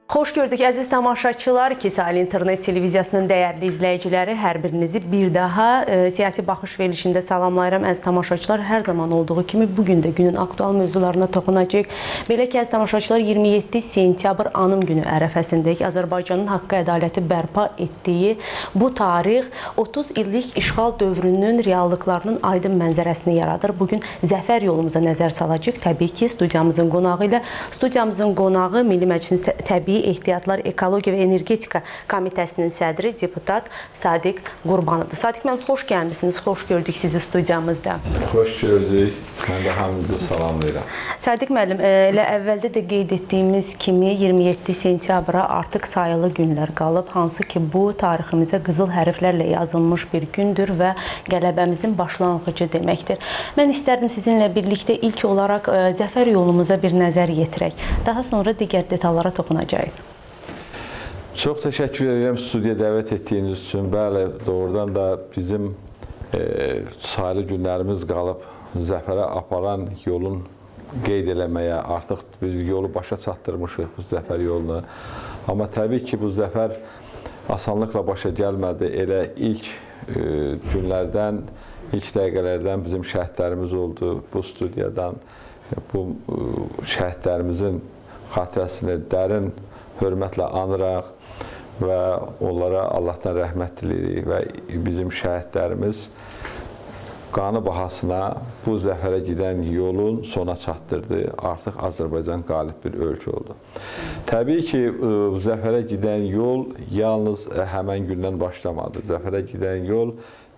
Xoş gördük əziz tamaşaçılar, Kisal İnternet televiziyasının dəyərli izləyiciləri, hər birinizi bir daha siyasi baxış verilişində salamlayıram. Əziz tamaşaçılar, hər zaman olduğu kimi bugün də günün aktual mövzularına toxunacaq. Belə ki, əziz tamaşaçılar, 27 sentyabr anım günü ərəfəsindəyik. Azərbaycanın haqqı ədaləti bərpa etdiyi bu tarix 30 illik işğal dövrünün reallıqlarının aydın mənzərəsini yaradır. Bugün zəfər yolumuza nəzər salacaq. Təbii ki, studiyamızın qonağı ilə. Studiyamızın qonağı Milli Məclisin Təbii Ehtiyatlar Ekologiya və Energetika Komitəsinin sədri deputat Sadiq Qurbanıdır. Sadiq müəllim, xoş gəlmisiniz, xoş gördük sizi studiyamızda. Xoş gördük, mən də hamınızı salamlayıram. Sadiq müəllim, elə əvvəldə də qeyd etdiyimiz kimi 27 sentyabra artıq sayılı günlər qalıb, hansı ki bu tariximizə qızıl hərflərlə yazılmış bir gündür və qələbəmizin başlanğıcı deməkdir. Mən istərdim sizinlə birlikdə ilk olaraq zəfər yolumuza bir nəzər yetirək. Daha sonra digər detallara toxunacağıq. Çox təşəkkür edirəm studiya dəvət etdiyiniz üçün. Bəli, doğrudan da bizim sayılı günlərimiz qalıb zəfərə aparan yolun qeyd eləməyə, artıq biz yolu başa çatdırmışıq bu zəfər yolunu. Amma təbii ki, bu zəfər asanlıqla başa gəlmədi. Elə ilk günlərdən, ilk dəqiqələrdən bizim şəhidlərimiz oldu bu studiyadan. Bu şəhidlərimizin xatirəsini dərin hörmətlə anıraq və onlara Allahdan rəhmət diləyirik və bizim şəhidlərimiz qanı bahasına bu zəfərə gedən yolun sona çatdırdı. Artıq Azərbaycan qalib bir ölkə oldu. Təbii ki, zəfərə gedən yol yalnız həmən gündən başlamadı. Zəfərə gedən yol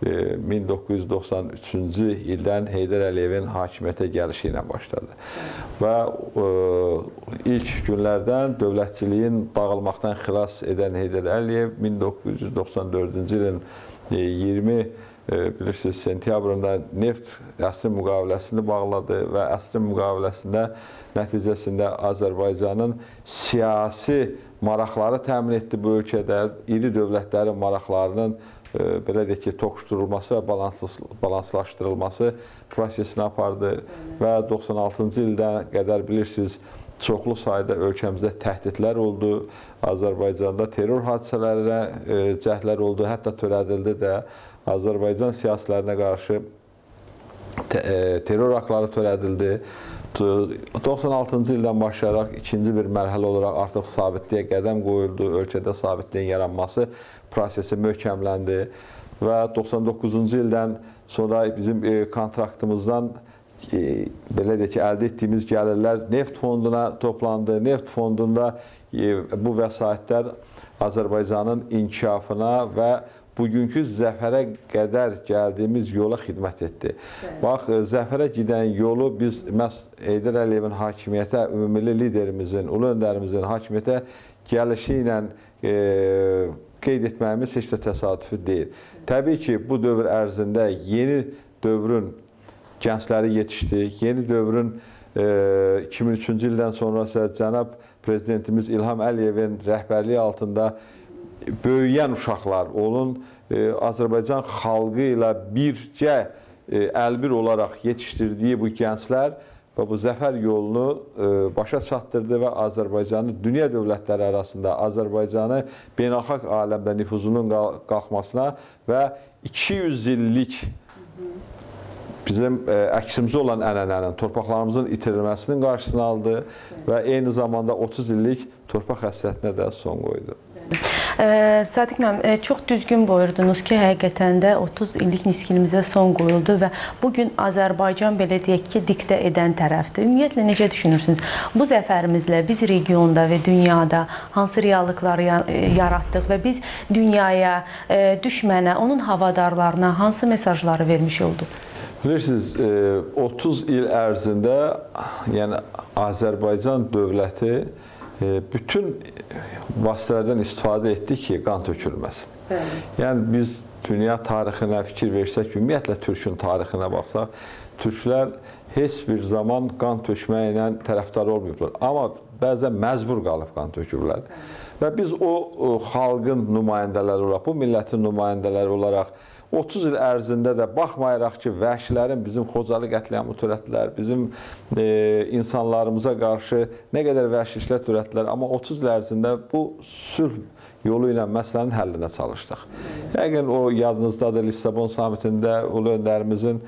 1993-cü ildən Heydər Əliyevin hakimiyyətə gəlişi ilə başladı. Və ilk günlərdən dövlətçiliyin dağılmaqdan xilas edən Heydər Əliyev 1994-cü ilin 20 bilirsiniz, sentyabrında neft əsri müqaviləsini bağladı və əsri müqaviləsində nəticəsində Azərbaycanın siyasi maraqları təmin etdi bu ölkədə, iri dövlətlərin maraqlarının belə deyək ki, toqquşdurulması və balanslaşdırılması prosesini apardı və 96-cı ildən qədər bilirsiniz, çoxlu sayda ölkəmizdə təhdidlər oldu, Azərbaycanda terror hadisələrinə cəhdlər oldu, hətta törədildi də. Azərbaycan siyasilərinə qarşı terror aktları törədildi. 96-cı ildən başlayaraq ikinci bir mərhələ olaraq artıq sabitliyə qədəm qoyuldu, ölkədə sabitliyin yaranması prosesi möhkəmləndi və 99-cu ildən sonra bizim kontraktımızdan belə deyək ki, əldə etdiyimiz gəlirlər neft fonduna toplandı. Neft fondunda bu vəsaitlər Azərbaycanın inkişafına və bugünkü zəfərə qədər gəldiyimiz yola xidmət etdi. Bax, zəfərə gedən yolu biz məhz Heydər Əliyevin hakimiyyətə, ümumilli liderimizin, ulu öndərimizin hakimiyyətə gəlişi ilə qeyd etməyimiz heç də təsadüfi deyil. Təbii ki, bu dövr ərzində yeni dövrün gəncləri yetişdi, yeni dövrün 2003-cü ildən sonrası cənab prezidentimiz İlham Əliyevin rəhbərliyi altında böyüyən uşaqlar, onun Azərbaycan xalqı ilə bircə əlbir olaraq yetişdirdiyi bu gənclər və bu zəfər yolunu başa çatdırdı və Azərbaycanı dünya dövlətləri arasında Azərbaycanı beynəlxalq aləmdə nüfuzunun qalxmasına və 200 illik bizim əksimizə olan ənənənin, torpaqlarımızın itirilməsinin qarşısını aldı və eyni zamanda 30 illik torpaq həsrətinə də son qoydu. Sadiq müəllim, çox düzgün buyurdunuz ki, həqiqətən də 30 illik niskilimizə son qoyuldu və bugün Azərbaycan belə deyək ki, diktə edən tərəfdir. Ümumiyyətlə, necə düşünürsünüz? Bu zəfərimizlə biz regionda və dünyada hansı reallıqları yaratdıq və biz dünyaya, düşmənə, onun havadarlarına hansı mesajları vermiş olduq? Bilirsiniz, 30 il ərzində yəni Azərbaycan dövləti bütün vasitələrdən istifadə etdi ki, qan tökülməsin. Yəni, biz dünya tarixinə fikir versək, ümumiyyətlə Türkün tarixinə baxsaq, Türklər heç bir zaman qan tökməklə tərəfdar olmayıblar. Amma bəzən məcbur qalıb qan töküblər. Və biz o xalqın nümayəndələri olaraq, bu millətin nümayəndələri olaraq 30 il ərzində də baxmayaraq ki, vəhşilərin bizim Xocalı qətliamı törətdilər, bizim insanlarımıza qarşı nə qədər vəhşi işlər törətdilər, amma 30 il ərzində bu sülh yolu ilə məsələnin həllinə çalışdıq. Yəqin o yadınızdadır, Lissabon samitində ulu öndərimizin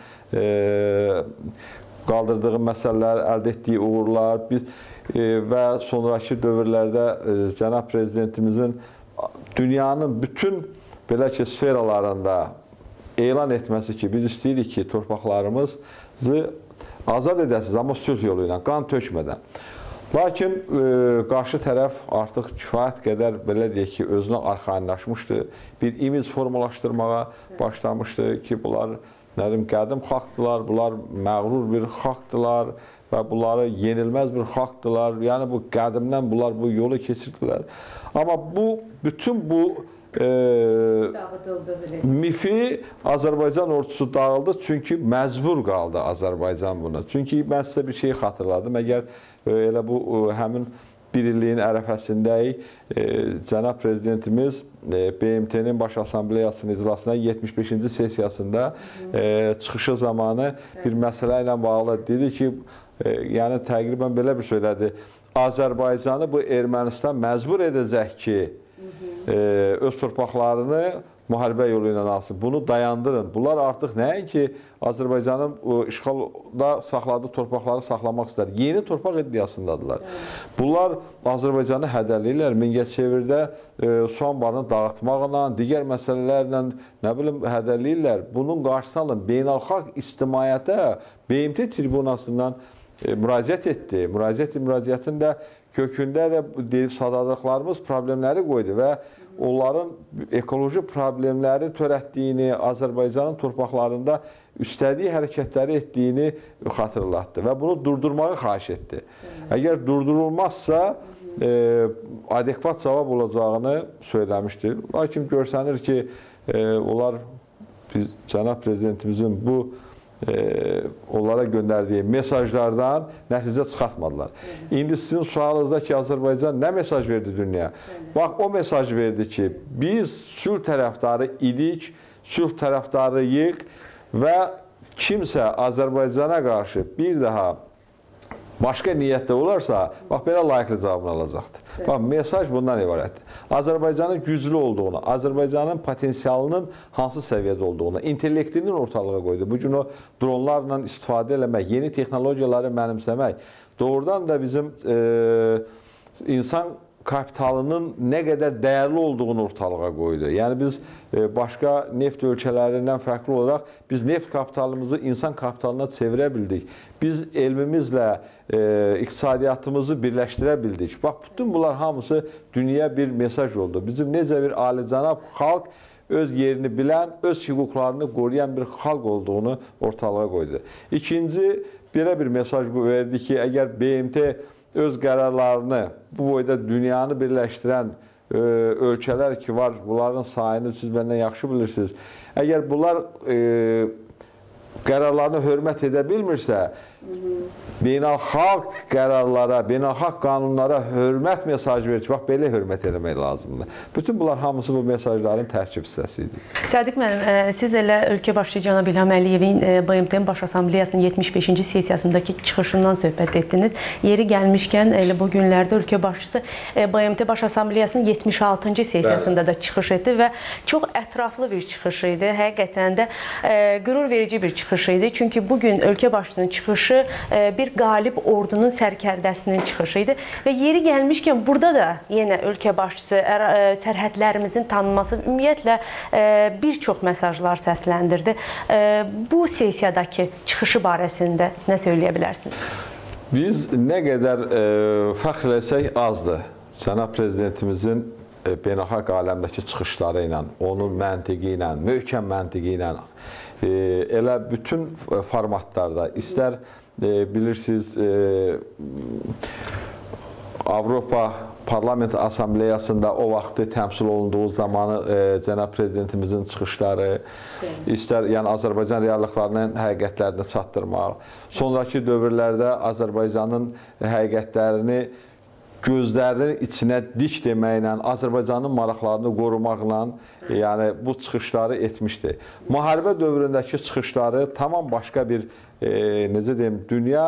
qaldırdığı məsələlər, əldə etdiyi uğurlar və sonraki dövrlərdə cənab prezidentimizin dünyanın bütün belə ki, sferalarında elan etməsi ki, biz istəyirik ki, torpaqlarımızı azad edəsiniz, amma sülh yolu ilə, qan tökmədən. Lakin qarşı tərəf artıq kifayət qədər, belə deyək ki, özünə arxayınlaşmışdı, bir imic formalaşdırmağa başlamışdı ki, bunlar qədim xalqdılar, bunlar məğrur bir xalqdılar və bunları yenilməz bir xalqdılar. Yəni, bu qədimdən bunlar bu yolu keçirdilər. Amma bütün bu mifi Azərbaycan ordusu dağıldı, çünki məcbur qaldı Azərbaycan buna. Çünki mən sizə bir şey xatırladım, əgər elə bu həmin bir illiyin ərəfəsindəyik, cənab prezidentimiz BMT-nin Baş Assambleyasının iclasına 75-ci sesiyasında çıxışı zamanı bir məsələ ilə bağlı dedi ki, yəni təqribən belə bir söylədi, Azərbaycanı bu Ermənistan məcbur edəcək ki, öz torpaqlarını müharibə yolu ilə alsın. Bunu dayandırın. Bunlar artıq nəinki Azərbaycanın işğalda saxladığı torpaqları saxlamaq istər. Yeni torpaq iddiasındadılar. Bunlar Azərbaycanı hədələyirlər. Mingəçevirdə su anbarını dağıtmaqla, digər məsələlərlə hədələyirlər. Bunun qarşısını alın. Beynəlxalq ictimaiyyətə BMT tribunasından müraciət etdi. Müraciətin də kökündə də sadadıqlarımız problemləri qoydu və onların ekoloji problemləri törətdiyini, Azərbaycanın torpaqlarında üstədiyi hərəkətləri etdiyini xatırlatdı və bunu durdurmağı xahiş etdi. Əgər durdurulmazsa, adekvat cavab olacağını söyləmişdir. Lakin görsənir ki, onlar cənab prezidentimizin bu onlara göndərdiyi mesajlardan nəticə çıxartmadılar. İndi sizin sualınızda ki, Azərbaycan nə mesaj verdi dünyaya? Bax, o mesaj verdi ki, biz sülh tərəfdarı idik, sülh tərəfdarıyıq və kimsə Azərbaycana qarşı bir daha başqa niyyətdə olarsa, bax, belə layiqli cavabını alacaqdır. Bax, mesaj bundan ibarətdir. Azərbaycanın güclü olduğunu, Azərbaycanın potensialının hansı səviyyədə olduğunu, intellektinin ortalığa qoydu. Bugün o dronlarla istifadə eləmək, yeni texnologiyaları mənimsəmək, doğrudan da bizim insan kapitalının nə qədər dəyərli olduğunu ortalığa qoydu. Yəni, biz başqa neft ölkələrindən fərqli olaraq biz neft kapitalımızı insan kapitalına çevirə bildik. Biz elmimizlə iqtisadiyyatımızı birləşdirə bildik. Bax, bütün bunlar hamısı dünyaya bir mesaj oldu. Bizim necə bir alicənab xalq, öz yerini bilən, öz hüquqlarını qoruyan bir xalq olduğunu ortalığa qoydu. İkinci, belə bir mesaj verdi ki, əgər BMT öz qərarlarını bu boyda dünyanı birləşdirən ölkələr ki var, bunların sayını siz məndən yaxşı bilirsiniz. Əgər bunlar qərarlarını hörmət edə bilmirsə, beynəlxalq qərarlara, beynəlxalq qanunlara hörmət mesajı verir ki, bax, belə hörmət eləmək lazımdır. Bütün bunlar hamısı bu mesajların tərkib hissəsi idi. Sadiq müəllim, siz elə ölkə başçı cənab İlham Əliyevin BMT-nin Baş Assambleyasının 75-ci sessiyasındakı çıxışından söhbət etdiniz. Yeri gəlmişkən, elə bu günlərdə ölkə başçısı BMT Baş Assambleyasının 76-cı sessiyasında da çıxış etdi və çox ətraflı bir çıxış idi. Həqiqətən də qürur verici bir çıxış idi. Çünki bugün ölkə başçısının çıxışı bir qalib ordunun sərkərdəsinin çıxışı idi və yeri gəlmişkən burada da yenə ölkə başçısı sərhədlərimizin tanınması ümumiyyətlə bir çox mesajlar səsləndirdi. Bu sessiyadakı çıxışı barəsində nə söyləyə bilərsiniz? Biz nə qədər fəxr etsək azdır. Cənab prezidentimizin beynəlxalq aləmdəki çıxışları ilə, onun məntiqi ilə, möhkəm məntiqi ilə elə bütün formatlarda istər bilirsiniz Avropa Parlament Assambleyasında o vaxtı təmsil olunduğu zamanı cənab prezidentimizin çıxışları, istər yəni Azərbaycan reallıqlarının həqiqətlərini çatdırmaq, sonraki dövrlərdə Azərbaycanın həqiqətlərini gözlərinin içinə dik deməklə, Azərbaycanın maraqlarını qorumaqla yəni bu çıxışları etmişdi. Müharibə dövründəki çıxışları tamam başqa bir necə deyim, dünya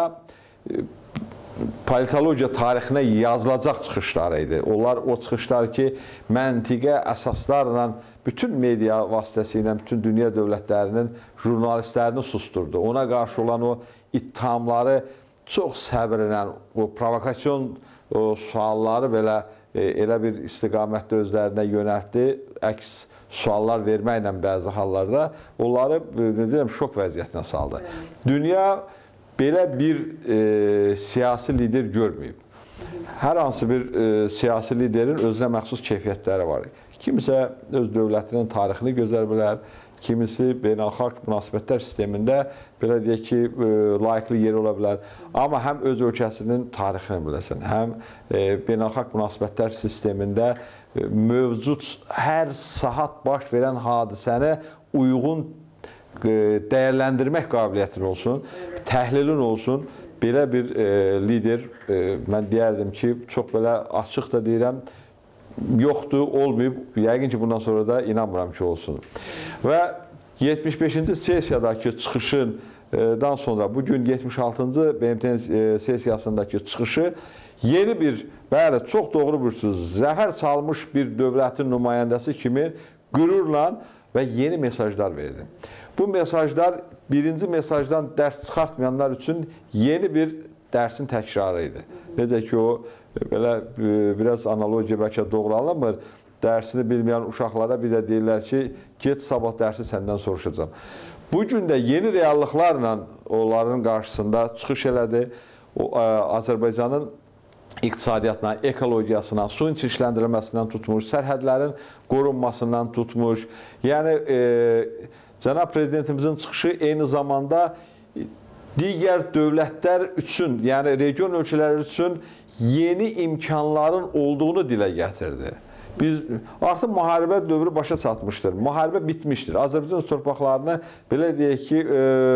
politologiya tarixinə yazılacaq çıxışları idi. Onlar o çıxışlar ki, məntiqə əsaslarla bütün media vasitəsilə bütün dünya dövlətlərinin jurnalistlərini susturdu. Ona qarşı olan o ittihamları çox səbirlə, o provokasyon sualları belə elə bir istiqamətdə özlərinə yönəltdi, əks suallar verməklə bəzi hallarda onları şok vəziyyətinə saldı. Dünya belə bir siyasi lider görməyib. Hər hansı bir siyasi liderin özünə məxsus keyfiyyətləri var. Kimisə öz dövlətinin tarixini gözəl bilər, kimisi beynəlxalq münasibətlər sistemində belə deyək ki, layiqli yeri ola bilər. Amma həm öz ölkəsinin tarixini biləsən, həm beynəlxalq münasibətlər sistemində mövcud hər saat baş verən hadisəni uyğun dəyərləndirmək qabiliyyətin olsun, təhlilin olsun. Belə bir lider, mən deyərdim ki, çox belə açıq da deyirəm, yoxdur, olmayıb. Yəqin ki, bundan sonra da inanmıram ki, olsun. Və 75-ci sessiyadakı çıxışından sonra, bugün 76-cı BMT sessiyasındakı çıxışı yeni bir, bəli, çox doğru buyursunuz, zəhər çalmış bir dövlətin nümayəndəsi kimi qürurla və yeni mesajlar verdi. Bu mesajlar birinci mesajdan dərs çıxartmayanlar üçün yeni bir dərsin təkrarı idi. Necə ki, o belə biraz analogiya bəlkə doğru alınmır. Dərsini bilməyən uşaqlara bir də deyirlər ki, get sabah dərsi səndən soruşacağım. Bugün də yeni reallıqlarla onların qarşısında çıxış elədi. Azərbaycanın iqtisadiyyatına, ekologiyasına, suyun çirkləndirilməsindən tutmuş, sərhədlərin qorunmasından tutmuş. Yəni, Cənab Prezidentimizin çıxışı eyni zamanda digər dövlətlər üçün, yəni region ölkələri üçün yeni imkanların olduğunu dilə gətirdi. Biz artıq müharibə dövrü başa çatmışdır, müharibə bitmişdir. Azərbaycan torpaqlarını belə deyək ki,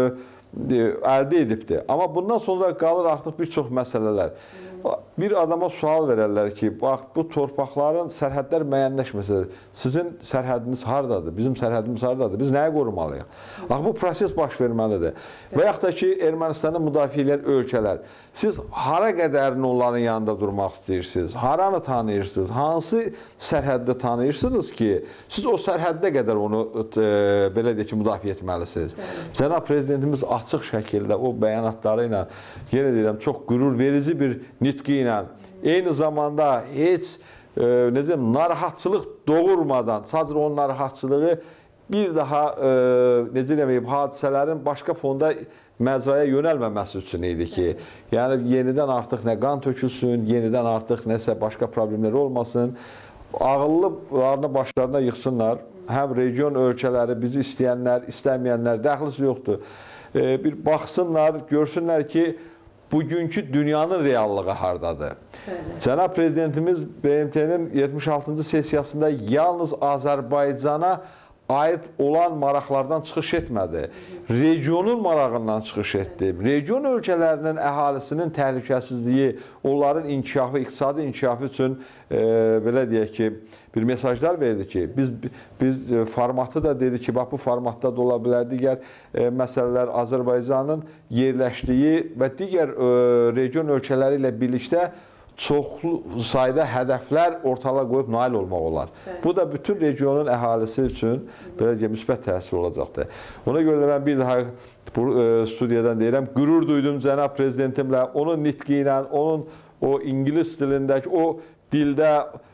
əldə edibdir. Amma bundan sonra qalır artıq bir çox məsələlər. Bir adama sual verərlər ki, bax, bu torpaqların sərhədlər müəyyənləşməsə, sizin sərhədiniz haradadır, bizim sərhədimiz haradadır, biz nəyə qorumalıyıq? Bax, bu proses baş verməlidir. Və yaxud da ki, Ermənistanı müdafiə edən ölkələr, siz hara qədərini onların yanında durmaq istəyirsiniz, haranı tanıyırsınız, hansı sərhəddə tanıyırsınız ki, siz o sərhəddə qədər onu, belə deyək ki, müdafiə etməlisiniz. Cənab Prezidentimiz açıq şəkildə o bəyanatları ilə, yenə deyirəm, çox qürur verici bir nitqi ilə, eyni zamanda heç narahatçılıq doğurmadan, sadəcə onun narahatçılığı bir daha hadisələrin başqa fonda məcraya yönəlməməsi üçün idi ki, yəni yenidən artıq nə qan tökülsün, yenidən artıq nəsə başqa problemlər olmasın, ağıllılarını başlarına yıxsınlar, həm region ölkələri, bizi istəyənlər, istəməyənlər, dəxlisi yoxdur. Bir baxsınlar, görsünlər ki, bugünkü dünyanın reallığı hardadır. Cənab Prezidentimiz BMT-nin 76-cı sessiyasında yalnız Azərbaycana aid olan maraqlardan çıxış etmədi. Regionun marağından çıxış etdi. Region ölkələrinin əhalisinin təhlükəsizliyi, onların inkişafı, iqtisadi inkişafı üçün belə deyək ki, bir mesajlar verdi ki, biz formatı da dedi ki, bax bu formatda da ola bilər digər məsələlər Azərbaycanın yerləşdiyi və digər region ölkələri ilə birlikdə çoxlu sayda hədəflər ortalığa qoyub nail olmaq olar. Bu da bütün regionun əhalisi üçün belə müsbət təsir olacaqdır. Ona görə də mən bir daha bu studiyadan deyirəm, qürur duydum Cənab Prezidentimlə, onun nitqi ilə, onun o ingilis dilindəki, o dildə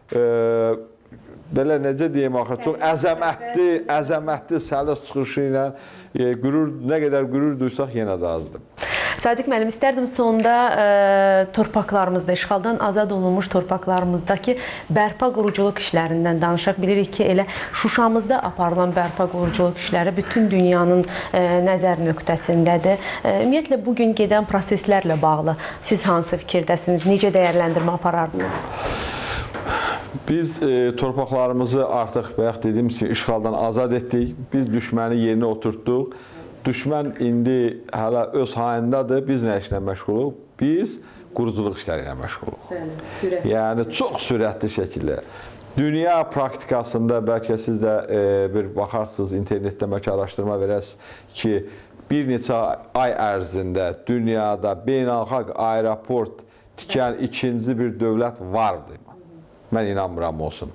belə necə deyim axı, çox əzəmətli səlis çıxışı ilə nə qədər qürur duysaq yenə də azdır. Sadiq müəllim, istərdim sonda torpaqlarımızda, işğaldan azad olunmuş torpaqlarımızdakı bərpa quruculuq işlərindən danışaq. Bilirik ki, elə Şuşamızda aparılan bərpa quruculuq işləri bütün dünyanın nəzər nöqtəsindədir. Ümumiyyətlə, bugün gedən proseslərlə bağlı siz hansı fikirdəsiniz, necə dəyərləndirmə aparardınız? Biz torpaqlarımızı artıq, bayaq dediyimiz kimi, işğaldan azad etdik. Biz düşməni yerinə oturtduq. düşmən indi hələ öz hayındadır, biz nə işlə məşğuluq? Biz quruculuq işləri ilə məşğuluq. Yəni, çox sürətli şəkildə. Dünya praktikasında bəlkə siz də bir baxarsınız, internetdə bəlkə araşdırma verəsiniz ki, bir neçə ay ərzində dünyada beynəlxalq aeroport tikən ikinci bir dövlət vardı. Mən inanmıram olsun.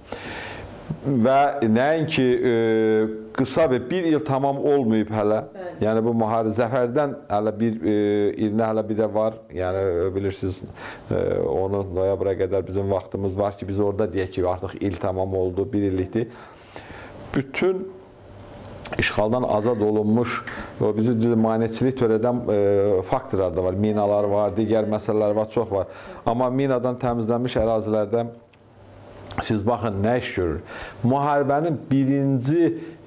Və nəinki qısa bir il tamam olmayıb hələ. Yəni bu müharibə zəfərdən hələ bir ilinə hələ bir də var. Yəni bilirsiniz, onu noyabra qədər bizim vaxtımız var ki, biz orada deyək ki, artıq il tamam oldu, bir illikdir. Bütün işğaldan azad olunmuş, bizi maneçilik törədən faktorlar da var. Minalar var, digər məsələlər var, çox var. Amma minadan təmizlənmiş ərazilərdə siz baxın, nə iş görür? Müharibənin birinci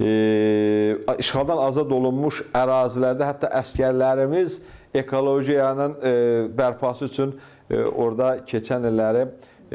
işğaldan azad olunmuş ərazilərdə hətta əskərlərimiz ekologiyanın bərpası üçün orada keçən illəri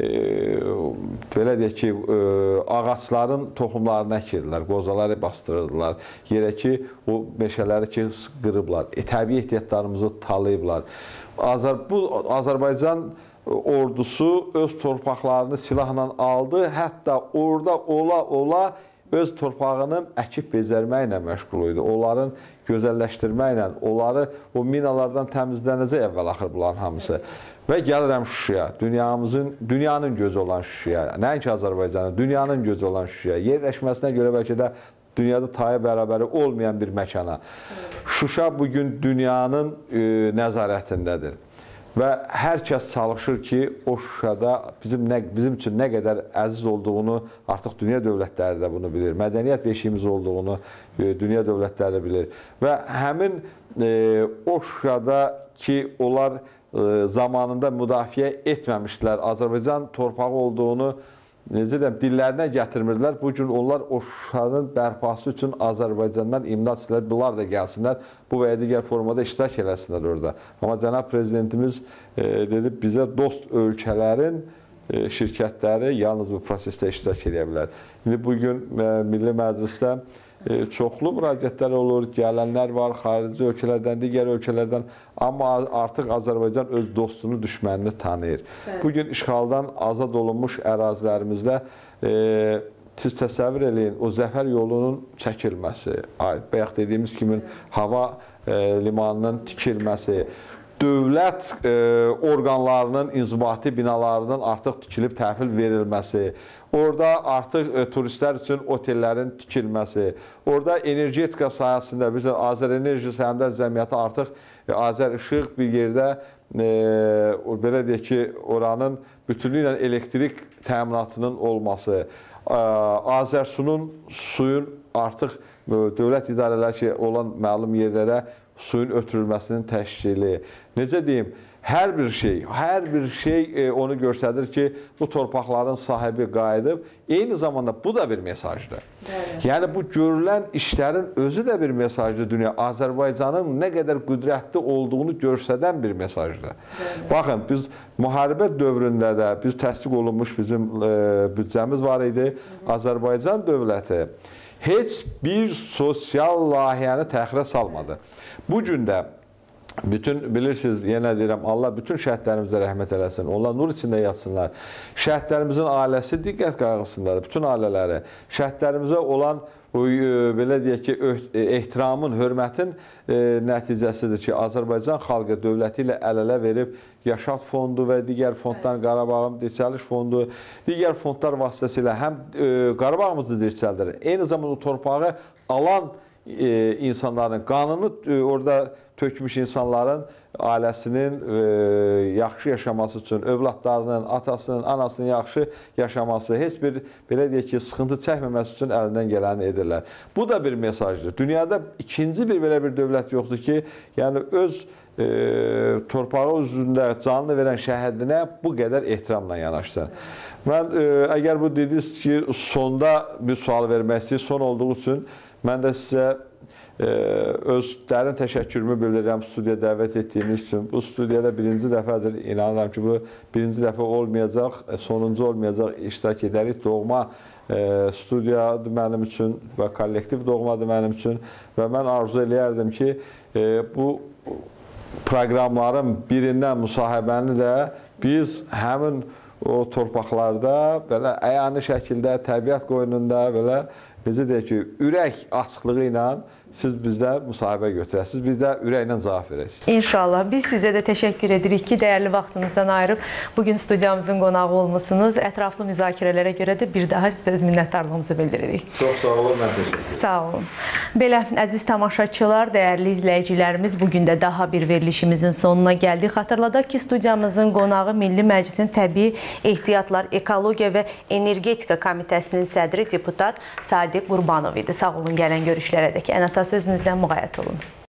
belə deyək ki, ağaçların toxumlarını əkirdilər, qozaları bastırırdılar. Yerə ki, o meşələri ki, qırıblar, təbii ehtiyatlarımızı talayıblar. Bu Azərbaycan ordusu öz torpaqlarını silahla aldı, hətta orada ola öz torpağını əkib bezərməklə məşğul idi. Onların gözəlləşdirməklə, onları o minalardan təmizlənəcək əvvəl-axır bunların hamısı. Və gəlirəm Şuşaya, dünyanın gözü olan Şuşaya, nəinki Azərbaycanın, dünyanın gözü olan Şuşaya, yerləşməsinə görə bəlkə də dünyada tayı bərabəri olmayan bir məkana. Şuşa bugün dünyanın nəzarətindədir. Və hər kəs çalışır ki, o Şuşada bizim üçün nə qədər əziz olduğunu artıq dünya dövlətləri də bunu bilir. Mədəniyyət beşiyimiz olduğunu dünya dövlətləri bilir. Və həmin o Şuşada ki, onlar zamanında müdafiə etməmişdilər, Azərbaycan torpağı olduğunu necə deyəm, dillərinə gətirmirdilər. Bugün onlar o Şuşanın bərpası üçün Azərbaycandan imdad istəyirlər, bunlar da gəlsinlər, bu və ya digər formada iştirak eləsinlər orada. Amma cənab prezidentimiz dedi, bizə dost ölkələrin şirkətləri yalnız bu prosesdə iştirak edə bilər. İndi bugün Milli Məclisdə çoxlu müraciətlər olur, gələnlər var, xarici ölkələrdən, digər ölkələrdən, amma artıq Azərbaycan öz dostunu, düşmənini tanıyır. Bugün işğaldan azad olunmuş ərazilərimizdə siz təsəvvür eləyin, o zəfər yolunun çəkilməsi, bayaq dediyimiz kimi hava limanının tikilməsi, dövlət orqanlarının inzibati binalarının artıq tikilib təhvil verilməsi, orada artıq turistlər üçün otellərin tikilməsi, orada energetika sahəsində bizim Azərenerji Səhmdar Cəmiyyəti artıq Azərişıq bir yerdə belə deyək ki, oranın bütünlüklə elektrik təminatının olması, Azərsunun suyun artıq dövlət idarələri ki, olan məlum yerlərə suyun ötürülməsinin təşkili, necə deyim, hər bir şey onu göstərir ki, bu torpaqların sahibi qayıdıb. Eyni zamanda bu da bir mesajdır. Yəni, bu görülən işlərin özü də bir mesajdır dünya. Azərbaycanın nə qədər qüdrətli olduğunu göstərən bir mesajdır. Baxın, biz müharibə dövründə də biz təsdiq olunmuş bizim büdcəmiz var idi. Azərbaycan dövləti heç bir sosial layihəni təxirə salmadı. Bu gün də bütün, bilirsiniz, yenə deyirəm, Allah bütün şəhidlərimizə rəhmət eləsin, onlar nur içində yatsınlar. Şəhidlərimizin ailəsi diqqət qayğısındadır, bütün ailələri. Şəhidlərimizə olan belə deyək ki, ehtiramın, hörmətin nəticəsidir ki, Azərbaycan xalqı dövləti ilə əl-ələ verib Yaşad fondu və digər fonddan Qarabağın dirçəliş fondu, digər fondlar vasitəsilə həm Qarabağımızı dirçəldir, eyni zamanda torpağı alan insanların, qanını orada tökmüş insanların ailəsinin yaxşı yaşaması üçün, övladlarının, atasının, anasının yaxşı yaşaması, heç bir, belə deyək ki, sıxıntı çəkməməsi üçün əlindən gələni edirlər. Bu da bir mesajdır. Dünyada ikinci belə bir dövlət yoxdur ki, yəni öz torpağı üzründə canını verən şəhidinə bu qədər ehtiramla yanaşsın. Mən, əgər bu dediniz ki, sonda bir sual vermək istəyir, son olduğu üçün mən də sizə öz dərin təşəkkürümü bildirirəm studiyaya dəvət etdiyiniz üçün. Bu studiyada birinci dəfədir, inanıram ki, bu birinci dəfə olmayacaq, sonuncu olmayacaq, iştirak edərik. Doğma studiyadır mənim üçün və kollektiv doğmadır mənim üçün və mən arzu eləyərdim ki, bu proqramların birindən müsahibəni də biz həmin o torpaqlarda belə əyani şəkildə, təbiət qoynunda belə necə deyək ki, ürək açıqlığı ilə siz bizdə müsahibə götürəsiniz, biz də ürəklə cavab verəsiniz. İnşallah. Biz sizə də təşəkkür edirik ki, dəyərli vaxtınızdan ayırıb bugün studiyamızın qonağı olmusunuz. Ətraflı müzakirələrə görə də bir daha sizə öz minnətdarlığımızı bildiririk. Çox sağ olun, mən təşəkkür ederim. Sağ olun. Belə, əziz tamaşaçılar, dəyərli izləyicilərimiz, bugün də daha bir verilişimizin sonuna gəldik. Xatırladaq ki, studiyamızın qonağı Milli Məclisin Təbii Ehtiyatlar, Ekologiya və Energetika Komitəsinin sədri deputat Sadiq Qurbanov idi. Sağ olun, gələn görüşlərə dək. Ən əsas özünüzdən müğayət olun.